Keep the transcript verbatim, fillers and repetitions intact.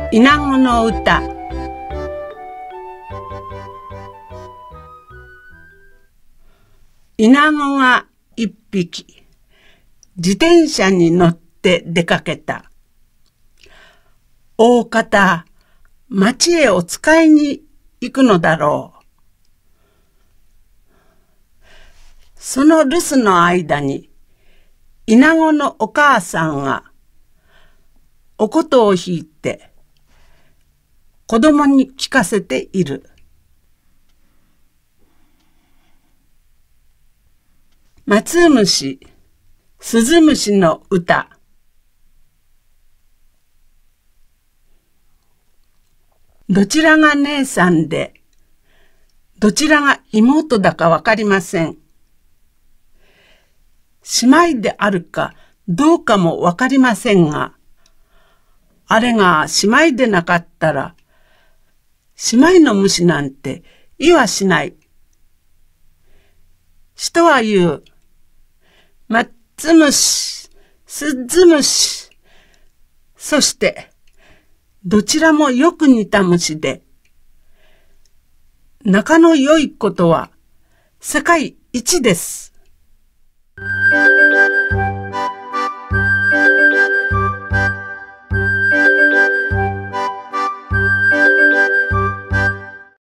イナゴの歌。イナゴが一匹、自転車に乗って出かけた。大方、町へお使いに行くのだろう。その留守の間に、イナゴのお母さんが、お琴を弾いて、子供に聞かせている。松虫、鈴虫の歌。どちらが姉さんで、どちらが妹だかわかりません。姉妹であるかどうかもわかりませんが、あれが姉妹でなかったら、姉妹の虫なんていはしない。人は言う、松虫、鈴虫、そして、どちらもよく似た虫で、仲の良いことは世界一です。